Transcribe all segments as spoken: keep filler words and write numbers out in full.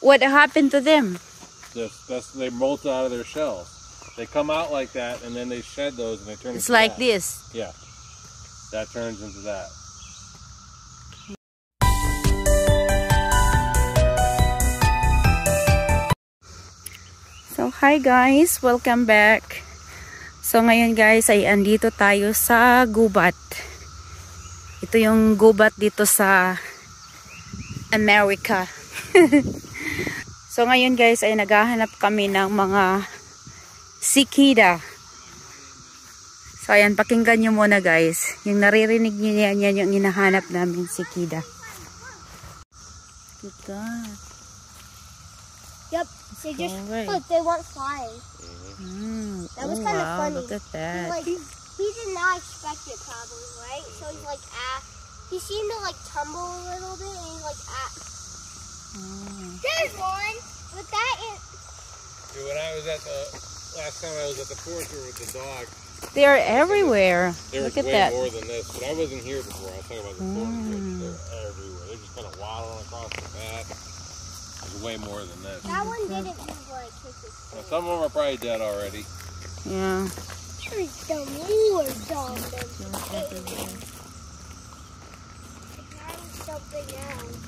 what happened to them? That's, that's, they molt out of their shells. They come out like that, and then they shed those, and they turn. It's into like that. this. Yeah, that turns into that. So hi guys, welcome back. So ngayon guys ay andito tayo sa gubat. Ito yung gubat dito sa America. So ngayon guys ay naghahanap kami ng mga cicada. So ayan, pakinggan nyo muna guys. Yung naririnig nyo yan, yan yung hinahanap namin cicada. Look at that. Yep, they just right. look. They weren't flying. Mm. That was Oh, kind of wow, funny. look at that. Like he did not expect it, probably, right? So he's like, ah, he seemed to like tumble a little bit, and he's like, ah. Mm. There's one, but that is. Dude, when I was at the last time I was at the forest with the dog, They are everywhere. there was Look at way that. more than this. But I wasn't here before. I was talking about the forest. Mm. They're everywhere. They're just kind of waddling across the path. There's way more than this. That one didn't move like his Now, some of them are probably dead already. Yeah. There's the more dumb than something else.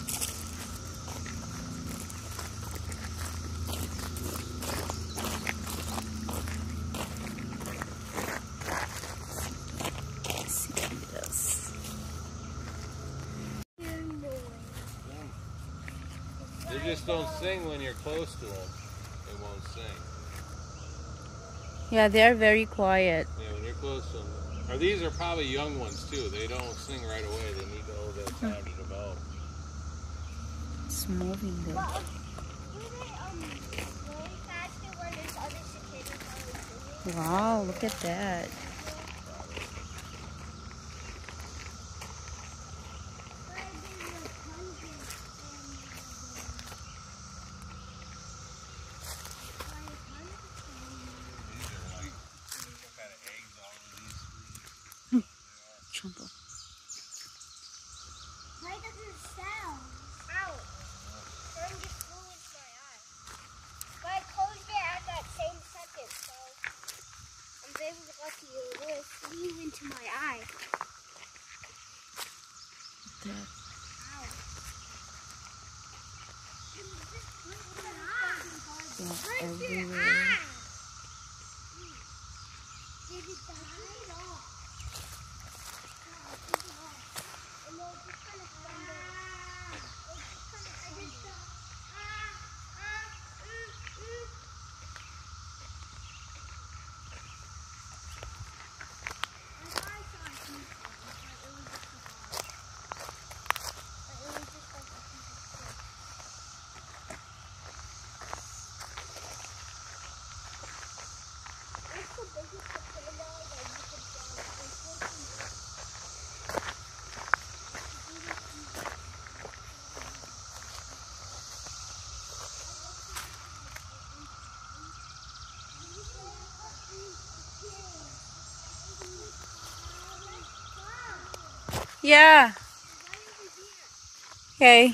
They just don't sing when you're close to them. They won't sing. Yeah, they are very quiet. Yeah, when you're close to them. Or these are probably young ones too. They don't sing right away. They need a little bit of time to develop. It's moving there. Well, were they um going faster when there's other cicadas on the tree? Wow, look at that. Jumbo. Why does it sound? Ow! Sun just flew into my eye. But I closed it at that same second, so I'm very lucky it really flew into my eye. Look at that. Ow. Yeah, Where's your everywhere. eye? Did it die? off. And they'll just kind of stumble. They'll just kind of stumble. Ah, ah, mm, mm. I thought I saw a huge one, but it was just a dog. But it was just like a piece of stick. What's the biggest cicada that you could find? Yeah. Okay.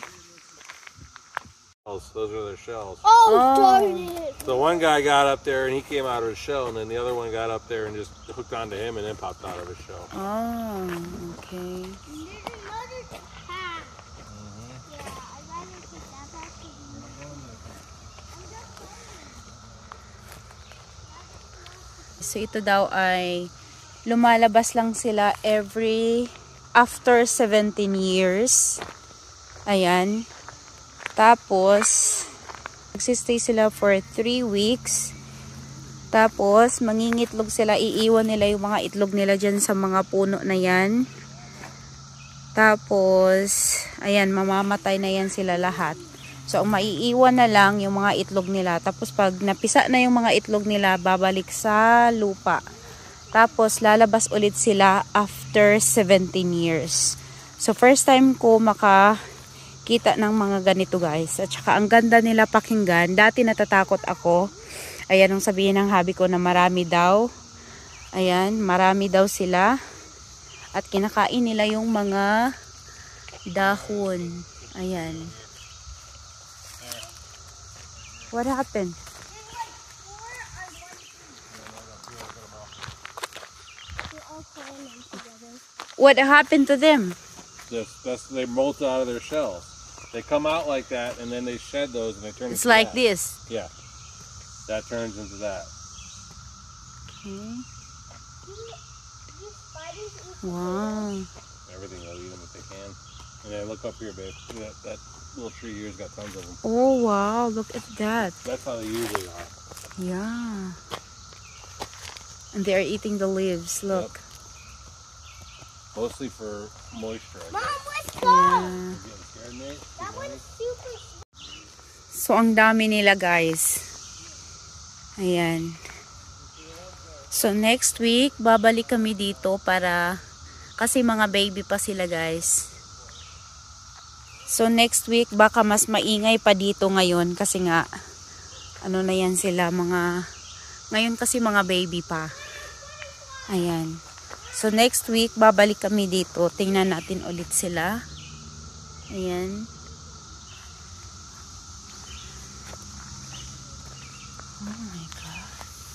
Those are their shells. Oh, Oh. darn it! So one guy got up there and he came out of his shell, and then the other one got up there and just hooked onto him and then popped out of his shell. Oh, okay. And there's another path. Yeah, I'd rather take that path to the... So ito daw ay lumalabas lang sila every after seventeen years. Ayan. Tapos magsistay sila for three weeks. Tapos mangingitlog sila, iiwan nila yung mga itlog nila dyan sa mga puno na yan. Tapos ayan, mamamatay na yan sila lahat. So ang maiiwan na lang yung mga itlog nila. Tapos pag napisa na yung mga itlog nila, babalik sa lupa. Tapos lalabas ulit sila after seventeen years. So first time ko makakita ng mga ganito guys. At saka ang ganda nila pakinggan. Dati natatakot ako. Ayan ang sabihin ng hubby ko na marami daw. Ayan, marami daw sila. At kinakain nila yung mga dahon. Ayan. What happened? There's like four on one tree. They're all climbing together. What happened to them? This, that's, they molt out of their shells. They come out like that, and then they shed those, and they turn It's into like that. this. Yeah. That turns into that. Okay. Do spiders eat Wow. Everything, they'll eat them if they can. And then look up here, babe. Look at that, that little tree here's got tons of them. Oh wow, look at that. That's how they usually are. Yeah. And they're eating the leaves, look. Yep. Mostly for moisture, I Mom, guess. let's go! Yeah. You getting scared, Nate? That one's super So ang dami nila, guys. Ayan. So next week, babalik kami dito para kasi mga baby pa sila, guys. So next week, baka mas maingay pa dito ngayon kasi nga ano na yan sila, mga ngayon kasi mga baby pa. Ayan. So next week, babalik kami dito. Tingnan natin ulit sila. Ayan. Oh my God.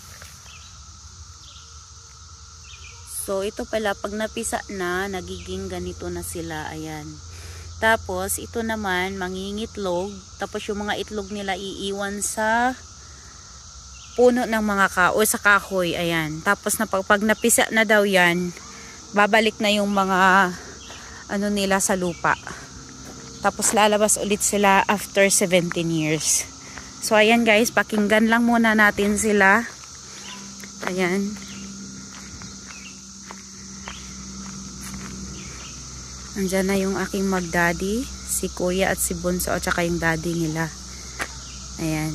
So ito pala, pag napisa na, nagiging ganito na sila. Ayan. Tapos, ito naman, mangingitlog. Tapos yung mga itlog nila iiwan sa puno ng mga ka o sa kahoy. Ayan. Tapos na pag, pag napisa na daw yan, babalik na yung mga ano nila sa lupa. Tapos lalabas ulit sila after seventeen years. So ayan guys, pakinggan lang muna natin sila. Ayan. Andyan na yung aking mag-daddy, si kuya at si bunso at saka yung daddy nila. Ayan.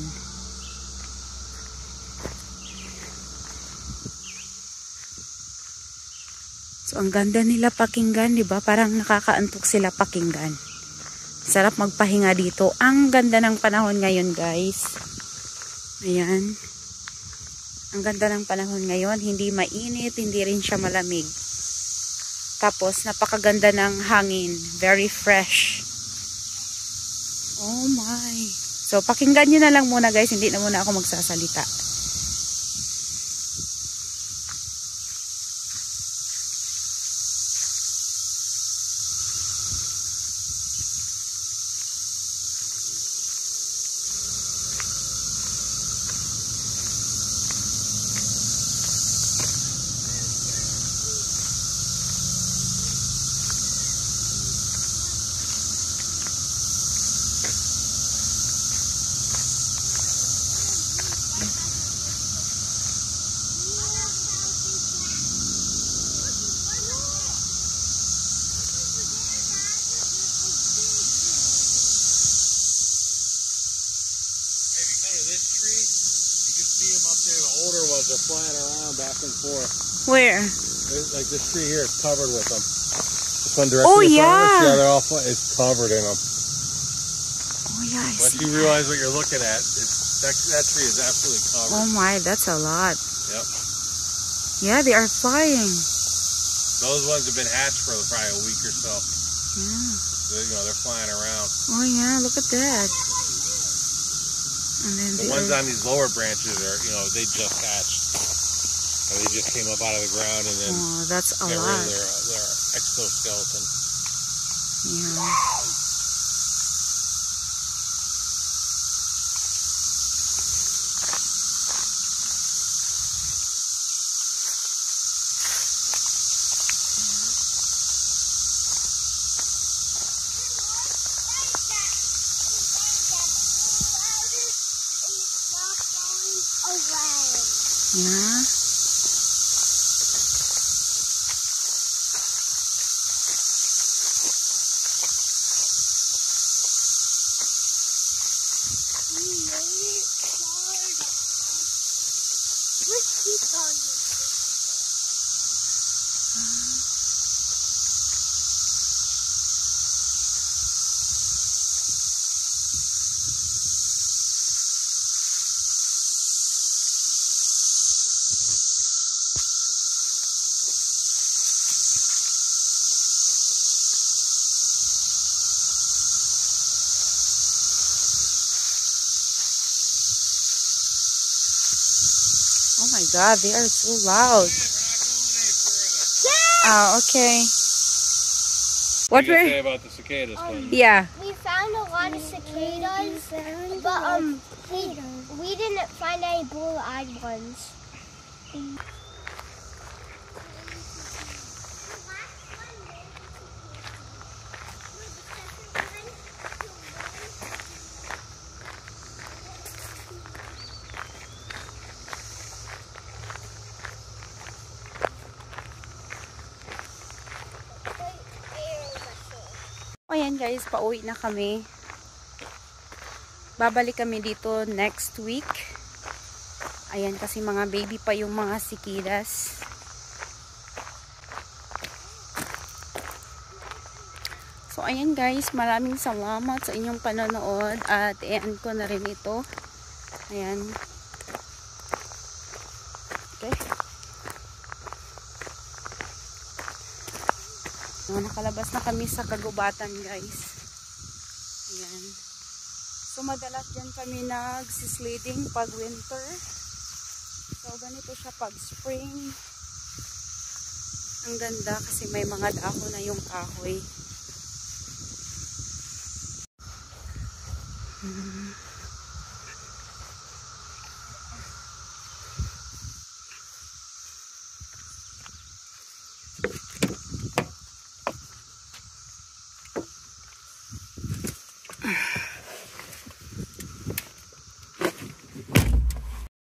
So, ang ganda nila pakinggan, di ba? Parang nakakaantok sila pakinggan. Sarap magpahinga dito. Ang ganda ng panahon ngayon, guys. Ayan. Ang ganda ng panahon ngayon. Hindi mainit, hindi rin siya malamig. Tapos, napakaganda ng hangin. Very fresh. Oh my. So, pakinggan nyo na lang muna, guys. Hindi na muna ako magsasalita. They're flying around back and forth. Where? There's, like this tree here is covered with them. This one directly Oh, in front of us, yeah. yeah, they're all fly- it's covered in them. Oh yeah, I Once see. you realize what you're looking at, it's, that, that tree is absolutely covered. Oh my, that's a lot. Yep. Yeah, they are flying. Those ones have been hatched for probably a week or so. Yeah. They, you know, they're flying around. Oh yeah, look at that. And then The the ones other- on these lower branches are, you know, they just hatched. And they just came up out of the ground and then Oh, that's a got rid lot. of their, their exoskeleton. Yeah. Yeah. my god, they are so loud. Ah, okay. What What do you were say about the cicadas? Glenn? Yeah. We found a lot of cicadas, but um, we, we didn't find any blue-eyed ones. Ayan guys, pauwi na kami. Babalik kami dito next week. Ayan, kasi mga baby pa yung mga sikidas. So ayan guys, maraming salamat sa inyong panonood at i-end ko na rin ito. Ayan. Okay. So, nakalabas na kami sa kagubatan guys. Ayan. So madalas dyan kami nagsisledding pag winter. So ganito siya pag spring. Ang ganda kasi may mga dahon na yung kahoy. Hmm.